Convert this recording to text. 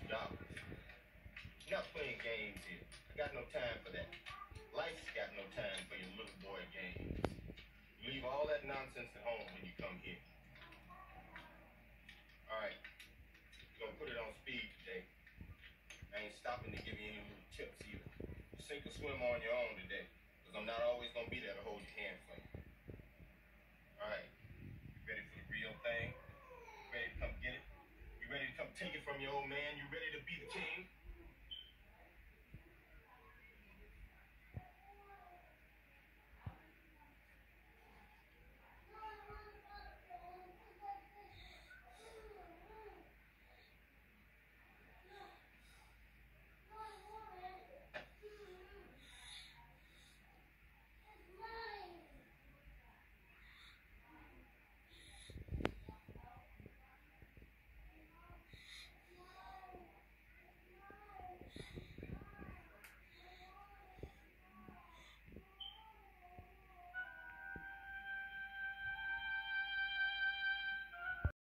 $2. You're not playing games here. I got no time for that. Life's got no time for your little boy games. You leave all that nonsense at home when you come here. Alright, you're gonna put it on speed today. I ain't stopping to give you any little tips either. Sink or swim on your own today, because I'm not always gonna be there to hold your hand for you. Alright, you ready for the real thing? You ready to come get it? You ready to come take it from your old man? You ready to be the king?